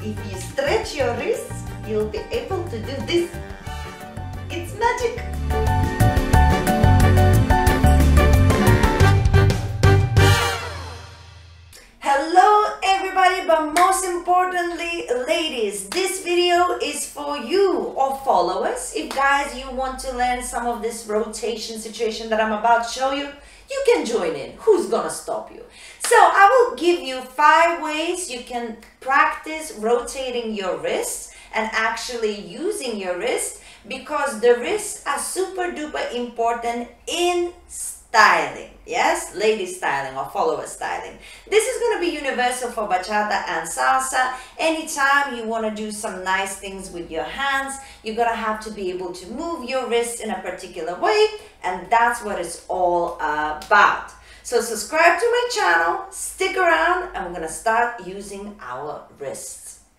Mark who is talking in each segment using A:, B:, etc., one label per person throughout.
A: If you stretch your wrists, you'll be able to do this. It's magic! Hello everybody, but most importantly, ladies, this video is for you or followers. If guys, you want to learn some of this rotation situation that I'm about to show you, you can join in. Who's gonna stop you? So I will give you 5 ways you can practice rotating your wrists and actually using your wrist, because the wrists are super duper important in styling. Yes, lady styling or follower styling. This is going to be universal for bachata and salsa. Anytime you want to do some nice things with your hands, you're going to have to be able to move your wrists in a particular way, and that's what it's all about. So subscribe to my channel, stick around, and we're going to start using our wrists.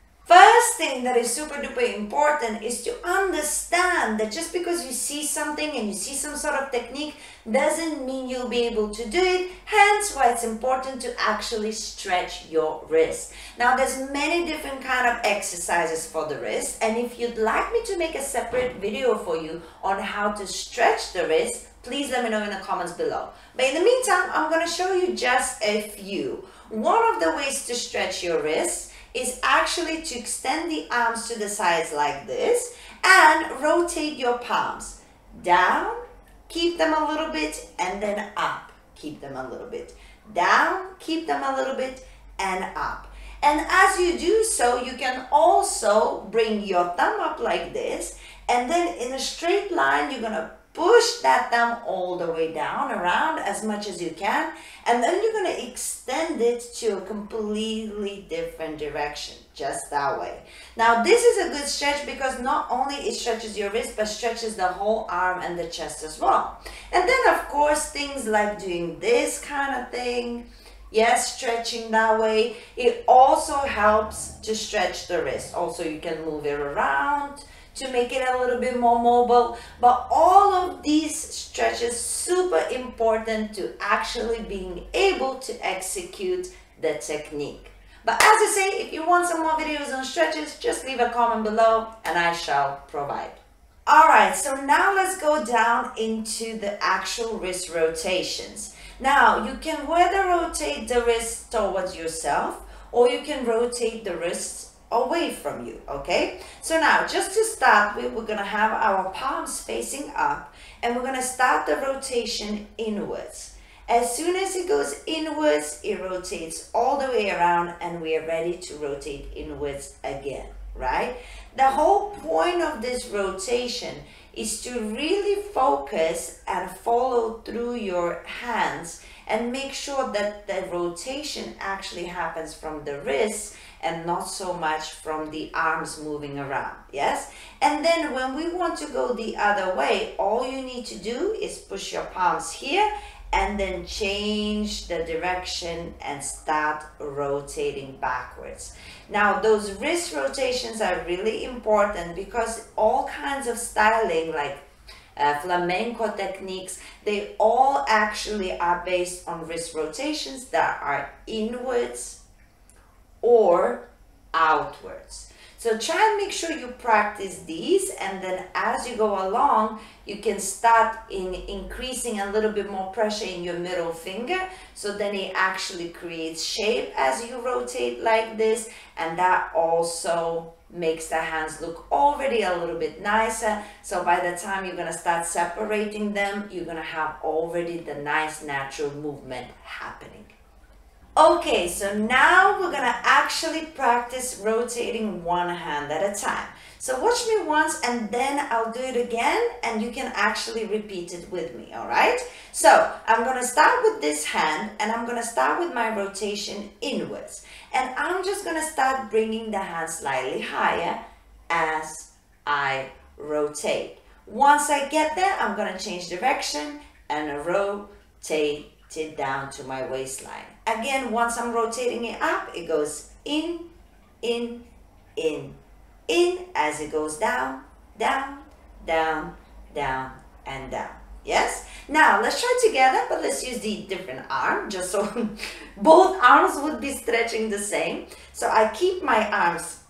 A: First thing that is super duper important is to understand that just because you see something and you see some sort of technique doesn't mean you'll be able to do it. Hence why it's important to actually stretch your wrist. Now there's many different kind of exercises for the wrist, and if you'd like me to make a separate video for you on how to stretch the wrist, please let me know in the comments below. But in the meantime, I'm going to show you just a few. One of the ways to stretch your wrist is actually to extend the arms to the sides like this and rotate your palms down, keep them a little bit, and then up, keep them a little bit, down, keep them a little bit, and up. And as you do so, you can also bring your thumb up like this, and then in a straight line you're gonna push that thumb all the way down around as much as you can, and then you're going to extend it to a completely different direction, just that way. Now this is a good stretch because not only it stretches your wrist, but stretches the whole arm and the chest as well. And then of course things like doing this kind of thing, yes, stretching that way, it also helps to stretch the wrist. Also you can move it around to make it a little bit more mobile, but all of these stretches super important to actually being able to execute the technique. But as I say, if you want some more videos on stretches, just leave a comment below and I shall provide. Alright, so now let's go down into the actual wrist rotations. Now you can whether rotate the wrist towards yourself or you can rotate the wrists away from you, okay? So now just to start with, we're going to have our palms facing up and we're going to start the rotation inwards. As soon as it goes inwards, it rotates all the way around and we are ready to rotate inwards again, right? The whole point of this rotation is to really focus and follow through your hands and make sure that the rotation actually happens from the wrists and not so much from the arms moving around, yes? And then when we want to go the other way, all you need to do is push your palms here and then change the direction and start rotating backwards. Now those wrist rotations are really important because all kinds of styling like flamenco techniques, they all actually are based on wrist rotations that are inwards or outwards. So try and make sure you practice these, and then as you go along you can start increasing a little bit more pressure in your middle finger, so then it actually creates shape as you rotate like this, and that also makes the hands look already a little bit nicer. So by the time you're going to start separating them, you're going to have already the nice natural movement happening. Okay, so now we're gonna actually practice rotating one hand at a time. So watch me once and then I'll do it again and you can actually repeat it with me, all right? So I'm gonna start with this hand and I'm gonna start with my rotation inwards. And I'm just gonna start bringing the hand slightly higher as I rotate. Once I get there, I'm gonna change direction and rotate it down to my waistline. Again, once I'm rotating it up, it goes in, in, in, in, as it goes down, down, down, down, and down. Yes? Now, let's try together, but let's use the different arm, just so both arms would be stretching the same. So I keep my arms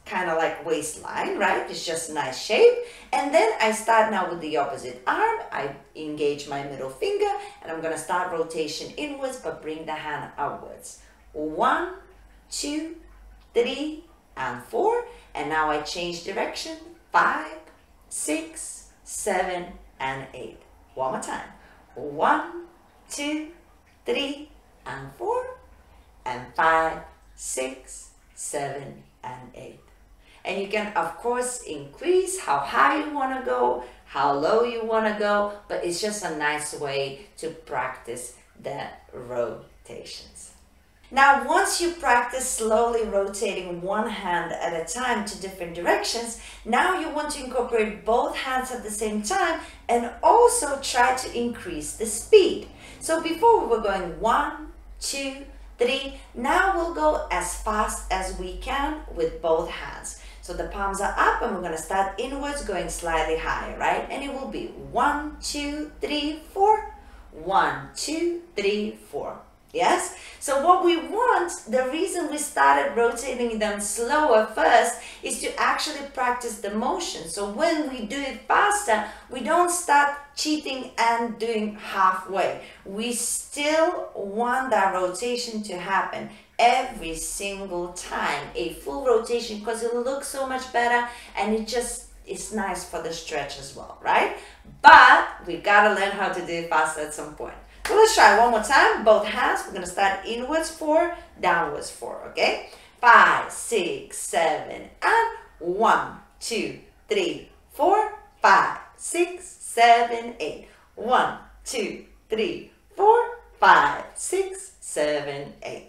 A: kind of like waistline, right? It's just a nice shape. And then I start now with the opposite arm. I engage my middle finger and I'm gonna start rotation inwards, but bring the hand upwards. 1, 2, 3, and 4. And now I change direction. 5, 6, 7, and 8. One more time. 1, 2, 3, and 4. And 5, 6, 7, and 8. And you can, of course, increase how high you want to go, how low you want to go, but it's just a nice way to practice the rotations. Now, once you practice slowly rotating one hand at a time to different directions, now you want to incorporate both hands at the same time and also try to increase the speed. So before we were going 1, 2, 3, now we'll go as fast as we can with both hands. So the palms are up and we're going to start inwards, going slightly higher, right? And it will be 1, 2, 3, 4. 1, 2, 3, 4. Yes? So what we want, the reason we started rotating them slower first is to actually practice the motion. So when we do it faster, we don't start cheating and doing halfway. We still want that rotation to happen every single time, a full rotation, because it looks so much better and it's nice for the stretch as well, right? But we gotta learn how to do it faster at some point. So let's try one more time. Both hands. We're gonna start inwards 4, downwards 4. Okay. 5, 6, 7, and 1, 2, 3, 4, 5, 6, 7, 8. 1, 2, 3, 4, 5, 6, 7, 8.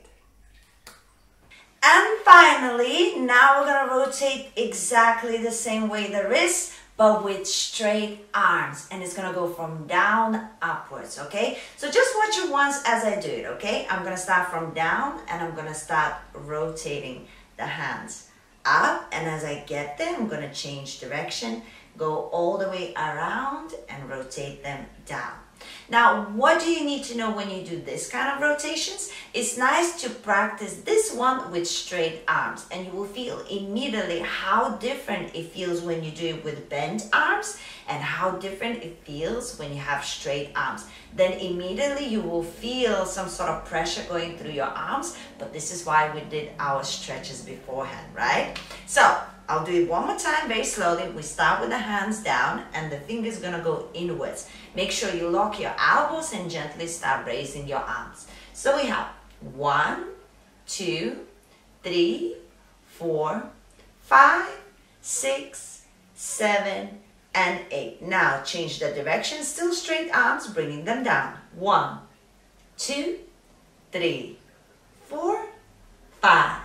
A: And finally, now we're gonna rotate exactly the same way the wrist, but with straight arms, and it's gonna go from down upwards, okay? So just watch it once as I do it, okay? I'm gonna start from down and I'm gonna start rotating the hands up, and as I get there, I'm gonna change direction, go all the way around and rotate them down. Now, what do you need to know when you do this kind of rotations? It's nice to practice this one with straight arms, and you will feel immediately how different it feels when you do it with bent arms and how different it feels when you have straight arms. Then immediately you will feel some sort of pressure going through your arms, but this is why we did our stretches beforehand, right? So I'll do it one more time very slowly. We start with the hands down and the fingers gonna go inwards. Make sure you lock your elbows and gently start raising your arms. So we have 1, 2, 3, 4, 5, 6, 7, and 8. Now change the direction, still straight arms, bringing them down. 1, 2, 3, 4, 5,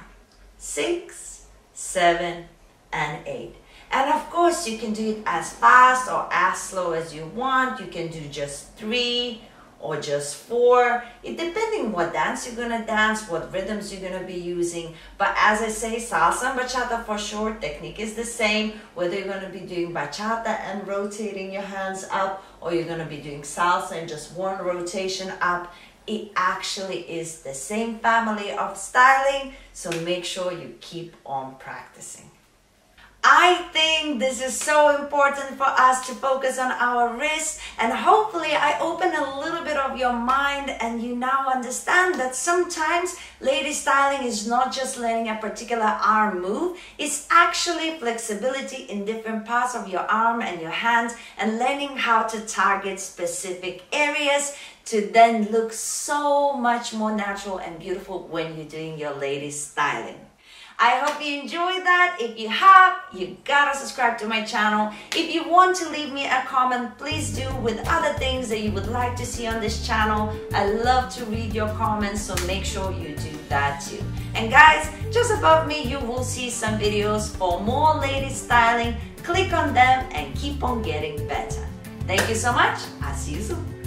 A: 6, 7, and 8. And of course you can do it as fast or as slow as you want. You can do just 3 or just 4, it depending what dance you're gonna dance, what rhythms you're gonna be using. But as I say, salsa and bachata for sure, technique is the same, whether you're gonna be doing bachata and rotating your hands up, or you're gonna be doing salsa and just one rotation up. It actually is the same family of styling, so make sure you keep on practicing. I think this is so important for us to focus on our wrists, and hopefully I open a little bit of your mind and you now understand that sometimes lady styling is not just learning a particular arm move, it's actually flexibility in different parts of your arm and your hands and learning how to target specific areas to then look so much more natural and beautiful when you're doing your lady styling. I hope you enjoyed that. If you have, you gotta subscribe to my channel. If you want to leave me a comment, please do, with other things that you would like to see on this channel. I love to read your comments, so make sure you do that too. And guys, just above me, you will see some videos for more lady styling. Click on them and keep on getting better. Thank you so much. I'll see you soon.